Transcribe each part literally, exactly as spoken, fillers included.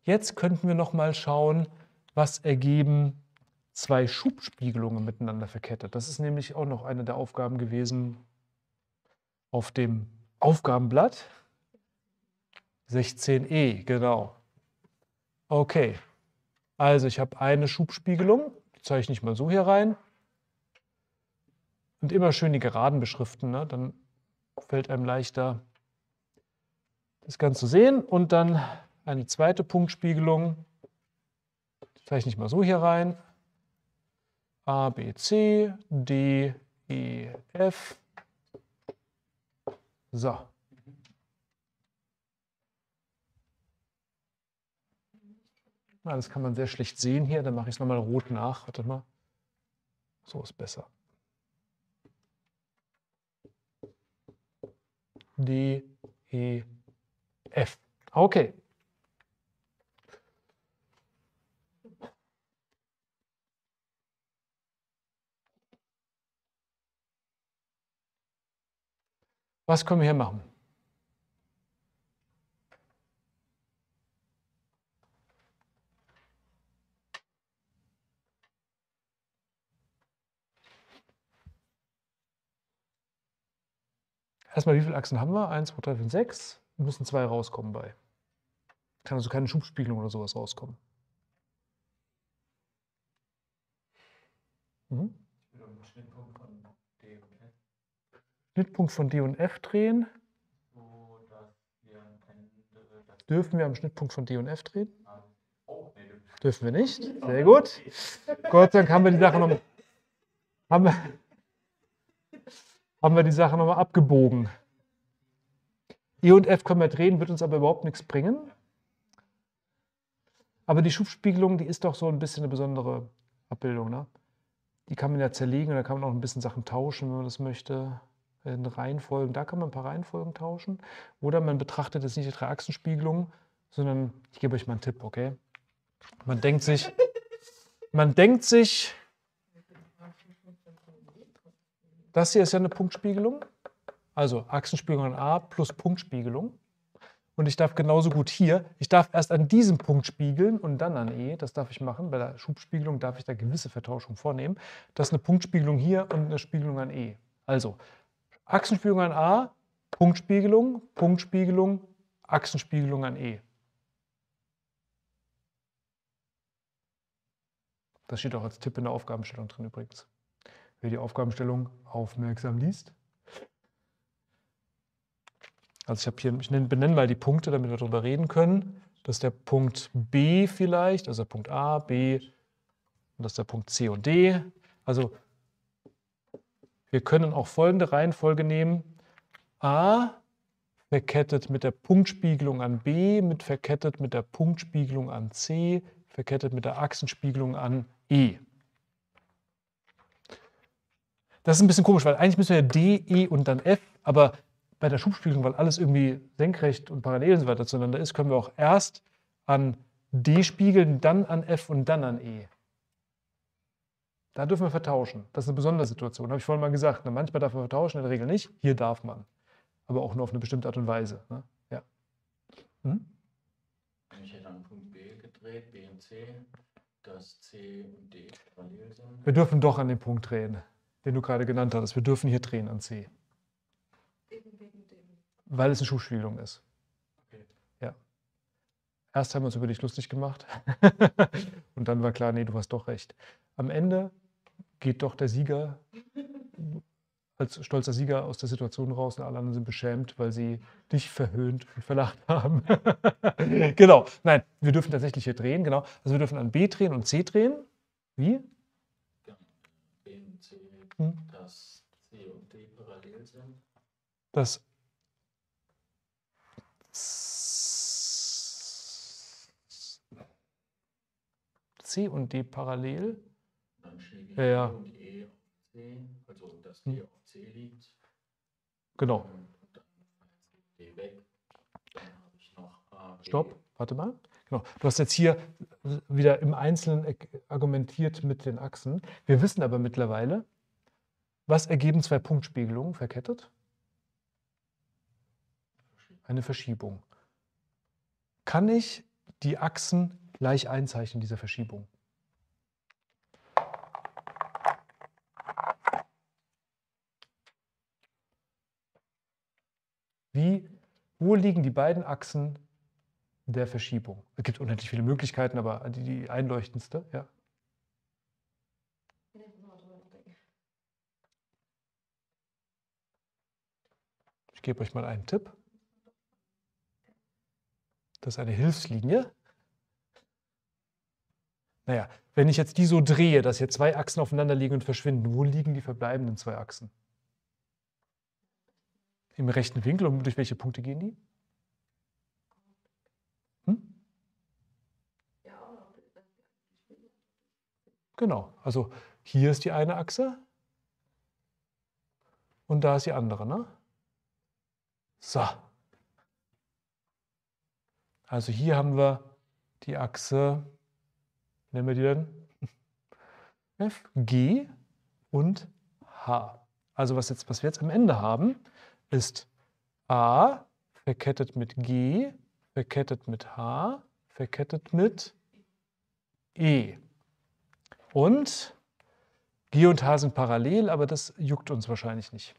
Jetzt könnten wir noch mal schauen, was ergeben zwei Schubspiegelungen miteinander verkettet. Das ist nämlich auch noch eine der Aufgaben gewesen auf dem Aufgabenblatt. sechzehn e, genau. Okay, also ich habe eine Schubspiegelung, die zeichne ich mal so hier rein. Und immer schön die Geraden beschriften, ne? Dann fällt einem leichter, das Ganze zu sehen. Und dann eine zweite Punktspiegelung, die zeichne ich mal so hier rein. A, B, C, D, E, F. So. Na, das kann man sehr schlecht sehen hier, dann mache ich es nochmal rot nach. Warte mal. So ist besser. D, E, F. Okay. Was können wir hier machen? Erstmal, wie viele Achsen haben wir? eins, zwei, drei, vier, sechs. Wir müssen zwei rauskommen bei. Kann also keine Schubspiegelung oder sowas rauskommen. Mhm. Ich will den Schnittpunkt von D und F. Schnittpunkt von D und F drehen. So, dass wir am Ende das dürfen wir am Schnittpunkt von D und F drehen? Oh, nee, dürfen wir nicht. Sehr gut. Gott sei Dank haben wir die Sache noch, haben wir, haben wir die Sache nochmal abgebogen. E und F können wir drehen, wird uns aber überhaupt nichts bringen. Aber die Schubspiegelung, die ist doch so ein bisschen eine besondere Abbildung, ne? Die kann man ja zerlegen und da kann man auch ein bisschen Sachen tauschen, wenn man das möchte. In Reihenfolgen, da kann man ein paar Reihenfolgen tauschen. Oder man betrachtet jetzt nicht die Drei-Achsen-Spiegelung, sondern ich gebe euch mal einen Tipp, okay? Man denkt sich, man denkt sich, das hier ist ja eine Punktspiegelung. Also Achsenspiegelung an A plus Punktspiegelung. Und ich darf genauso gut hier, ich darf erst an diesem Punkt spiegeln und dann an E. Das darf ich machen. Bei der Schubspiegelung darf ich da gewisse Vertauschung vornehmen. Das ist eine Punktspiegelung hier und eine Spiegelung an E. Also Achsenspiegelung an A, Punktspiegelung, Punktspiegelung, Achsenspiegelung an E. Das steht auch als Tipp in der Aufgabenstellung drin übrigens. Wer die Aufgabenstellung aufmerksam liest. Also ich habe hier, ich benenne mal die Punkte, damit wir darüber reden können. Das ist der Punkt B vielleicht, also der Punkt A, B und das ist der Punkt C und D. Also wir können auch folgende Reihenfolge nehmen. A verkettet mit der Punktspiegelung an B, mit verkettet mit der Punktspiegelung an C, verkettet mit der Achsenspiegelung an E. Das ist ein bisschen komisch, weil eigentlich müssen wir ja D, E und dann F, aber bei der Schubspiegelung, weil alles irgendwie senkrecht und parallel und so weiter zueinander ist, können wir auch erst an D spiegeln, dann an F und dann an E. Da dürfen wir vertauschen. Das ist eine besondere Situation, habe ich vorhin mal gesagt. Manchmal darf man vertauschen, in der Regel nicht. Hier darf man. Aber auch nur auf eine bestimmte Art und Weise. Ne? Ja. Hm? Ich hätte an Punkt B gedreht, B und C, dass C und D parallel sind. Wir dürfen doch an den Punkt drehen, den du gerade genannt hattest. Wir dürfen hier drehen an C. Weil es eine Schubspiegelung ist. Okay. Ja. Erst haben wir uns über dich lustig gemacht und dann war klar, nee, du hast doch recht. Am Ende geht doch der Sieger als stolzer Sieger aus der Situation raus und alle anderen sind beschämt, weil sie dich verhöhnt und verlacht haben. Genau. Nein, wir dürfen tatsächlich hier drehen, genau. Also wir dürfen an B drehen und C drehen. Wie? Ja, B und C, Hm? dass C und D parallel sind. Das C und D parallel. Dann schiebe ich Ja, ja. D und E auf C, also dass D Hm. auf C liegt. Genau. Und dann fällt D weg. Dann habe ich noch A, B. Stopp, warte mal. Genau. Du hast jetzt hier wieder im Einzelnen argumentiert mit den Achsen. Wir wissen aber mittlerweile, was ergeben zwei Punktspiegelungen verkettet? Eine Verschiebung. Kann ich die Achsen gleich einzeichnen, dieser Verschiebung. Wie, wo liegen die beiden Achsen der Verschiebung? Es gibt unendlich viele Möglichkeiten, aber die, die einleuchtendste, ja. Ich gebe euch mal einen Tipp. Das ist eine Hilfslinie. Naja, wenn ich jetzt die so drehe, dass hier zwei Achsen aufeinander liegen und verschwinden, wo liegen die verbleibenden zwei Achsen? Im rechten Winkel. Und durch welche Punkte gehen die? Hm? Genau, also hier ist die eine Achse und da ist die andere, ne? So. Also hier haben wir die Achse, nennen wir die denn? F, G und H. Also was, jetzt, was wir jetzt am Ende haben, ist A verkettet mit G, verkettet mit H, verkettet mit E. Und G und H sind parallel, aber das juckt uns wahrscheinlich nicht.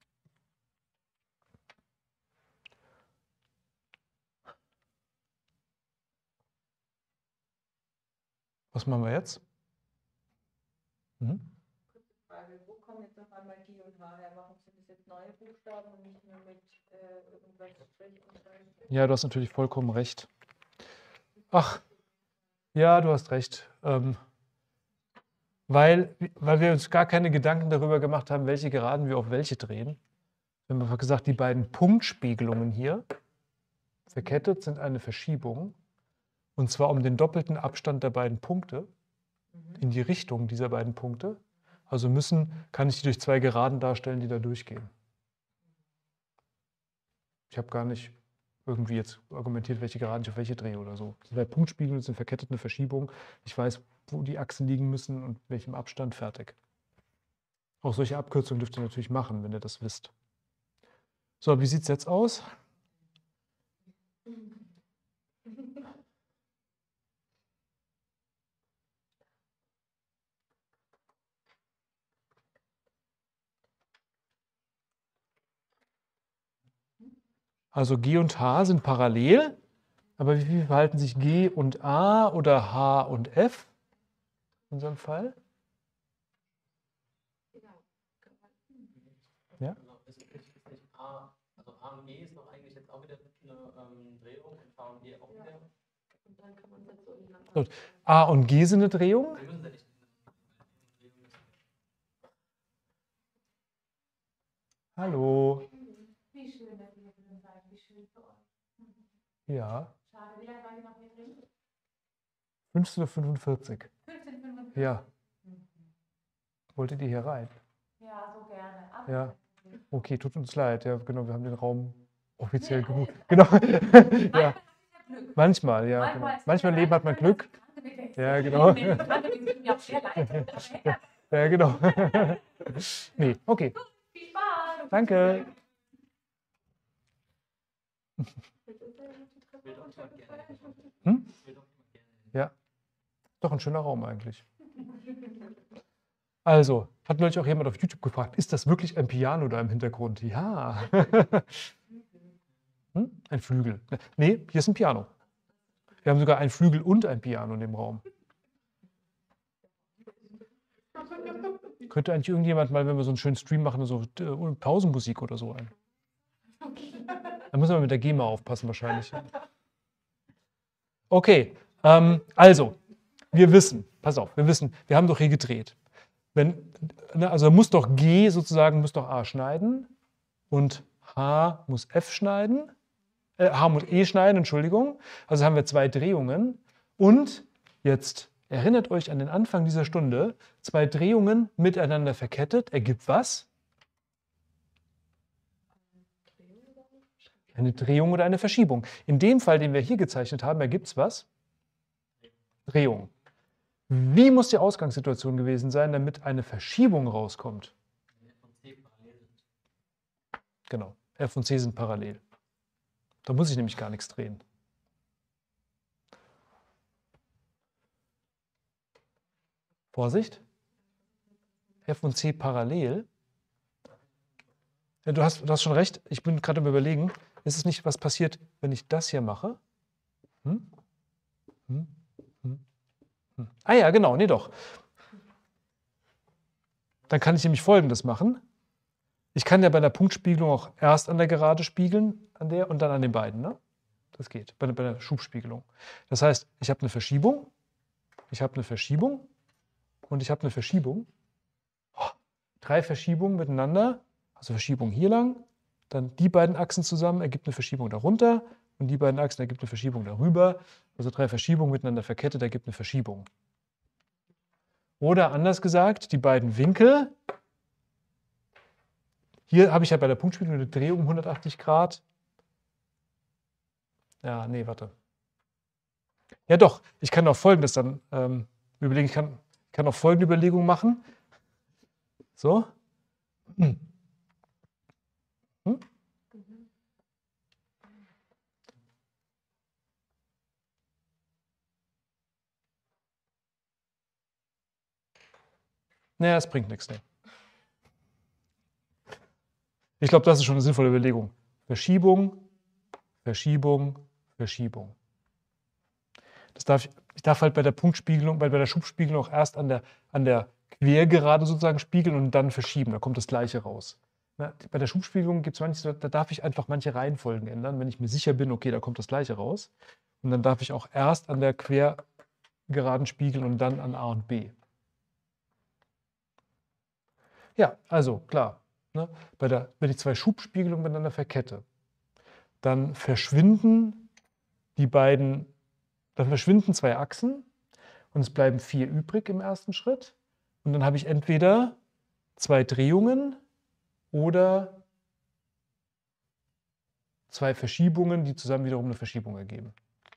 Was machen wir jetzt? Mhm. Frage, wo kommen jetzt auf einmal G und H her? Warum sind das jetzt neue Buchstaben und nicht nur mit äh, irgendwas Strich und Strich? Ja, du hast natürlich vollkommen recht. Ach, ja, du hast recht. Ähm, weil, weil wir uns gar keine Gedanken darüber gemacht haben, welche Geraden wir auf welche drehen. Wir haben einfach gesagt, die beiden Punktspiegelungen hier verkettet sind eine Verschiebung. Und zwar um den doppelten Abstand der beiden Punkte in die Richtung dieser beiden Punkte. Also müssen, kann ich die durch zwei Geraden darstellen, die da durchgehen. Ich habe gar nicht irgendwie jetzt argumentiert, welche Geraden ich auf welche drehe oder so. Die zwei Punktspiegelungen sind verkettet, eine Verschiebung. Ich weiß, wo die Achsen liegen müssen und welchem Abstand, fertig. Auch solche Abkürzungen dürft ihr natürlich machen, wenn ihr das wisst. So, wie sieht es jetzt aus? Also G und H sind parallel, aber wie viel verhalten sich G und A oder H und F in unserem Fall? Ja? Also ist, ist nicht A, also A und G ist doch eigentlich jetzt auch wieder eine ähm, Drehung und H und G auch wieder. Und dann kann man das so ineinander. A und G sind eine Drehung. Wir müssen da nicht. Hallo. Wie schön, dass ihr drin seid. Wie schön für euch. Ja. Schade, wie lange war ihr noch hier drin? fünfzehn Uhr fünfundvierzig. fünfzehn Uhr fünfundvierzig? Ja. Wolltet ihr hier rein? Ja, so gerne. Aber Ja. Okay, tut uns leid. Ja, genau, wir haben den Raum offiziell Nee, gebucht. alles- Genau. Ja. Glück. Manchmal, ja. Genau. Manchmal ist es Manchmal im ja Leben hat man schön, dass Glück. die Kranke weg ist. Ja, genau. Die Kranke, die tut mir auch sehr leid. Ja, genau. Nee, okay. Viel Spaß. Danke. Hm? Ja. Doch ein schöner Raum eigentlich. Also, hat neulich auch jemand auf YouTube gefragt, ist das wirklich ein Piano da im Hintergrund? Ja. Hm? Ein Flügel. Nee, hier ist ein Piano. Wir haben sogar einen Flügel und ein Piano in dem Raum. Könnte eigentlich irgendjemand mal, wenn wir so einen schönen Stream machen, so äh, Pausenmusik oder so ein. Da müssen wir mit der GEMA aufpassen wahrscheinlich. Okay, ähm, also, wir wissen, pass auf, wir wissen, wir haben doch hier gedreht. Wenn, ne, also muss doch G sozusagen, muss doch A schneiden und H muss F schneiden, äh, H muss E schneiden, Entschuldigung. Also haben wir zwei Drehungen und jetzt erinnert euch an den Anfang dieser Stunde, zwei Drehungen miteinander verkettet, ergibt was? Eine Drehung oder eine Verschiebung. In dem Fall, den wir hier gezeichnet haben, ergibt es was? Drehung. Wie muss die Ausgangssituation gewesen sein, damit eine Verschiebung rauskommt? Genau, F und C sind parallel. Da muss ich nämlich gar nichts drehen. Vorsicht. F und C parallel. Ja, du, hast, du hast schon recht. Ich bin gerade am Überlegen. Ist es nicht, was passiert, wenn ich das hier mache? Hm? Hm? Hm? Hm. Ah ja, genau. Nee, doch. Dann kann ich nämlich Folgendes machen. Ich kann ja bei der Punktspiegelung auch erst an der Gerade spiegeln, an der und dann an den beiden. Ne? Das geht bei, bei der Schubspiegelung. Das heißt, ich habe eine Verschiebung, ich habe eine Verschiebung und ich habe eine Verschiebung. Oh, drei Verschiebungen miteinander, also Verschiebung hier lang, dann die beiden Achsen zusammen ergibt eine Verschiebung darunter und die beiden Achsen ergibt eine Verschiebung darüber. Also drei Verschiebungen miteinander verkettet ergibt eine Verschiebung. Oder anders gesagt, die beiden Winkel. Hier habe ich ja bei der Punktspiegelung eine Drehung um hundertachtzig Grad. Ja, nee, warte. Ja doch, ich kann auch Folgendes dann ähm, überlegen. Ich kann, ich kann auch folgende Überlegung machen. So. Hm. Hm? Naja, es bringt nichts. Nee. Ich glaube, das ist schon eine sinnvolle Überlegung. Verschiebung, Verschiebung, Verschiebung. Das darf ich, ich darf halt bei der Punktspiegelung, bei, bei der Schubspiegelung auch erst an der, an der Quergerade sozusagen spiegeln und dann verschieben. Da kommt das Gleiche raus. Na, bei der Schubspiegelung gibt es manche, da darf ich einfach manche Reihenfolgen ändern, wenn ich mir sicher bin, okay, da kommt das Gleiche raus. Und dann darf ich auch erst an der Quergeraden spiegeln und dann an A und B. Ja, also klar. Ne? Bei der, wenn ich zwei Schubspiegelungen miteinander verkette, dann verschwinden die beiden, dann verschwinden zwei Achsen und es bleiben vier übrig im ersten Schritt. Und dann habe ich entweder zwei Drehungen oder zwei Verschiebungen, die zusammen wiederum eine Verschiebung ergeben.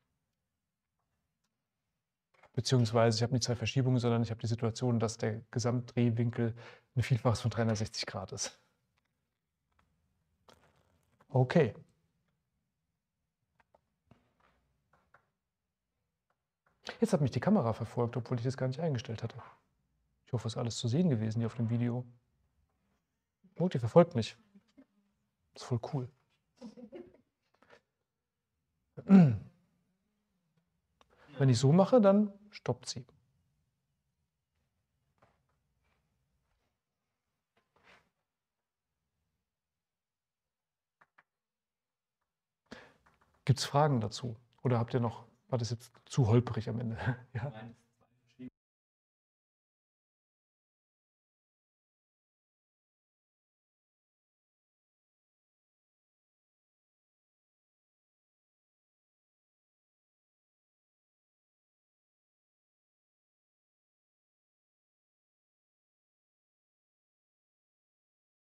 Beziehungsweise ich habe nicht zwei Verschiebungen, sondern ich habe die Situation, dass der Gesamtdrehwinkel ein Vielfaches von dreihundertsechzig Grad ist. Okay. Jetzt hat mich die Kamera verfolgt, obwohl ich das gar nicht eingestellt hatte. Ich hoffe, es ist alles zu sehen gewesen hier auf dem Video. Oh, die verfolgt mich. Das ist voll cool. Wenn ich so mache, dann stoppt sie. Gibt es Fragen dazu? Oder habt ihr noch, war das jetzt zu holprig am Ende? Ja? Nein,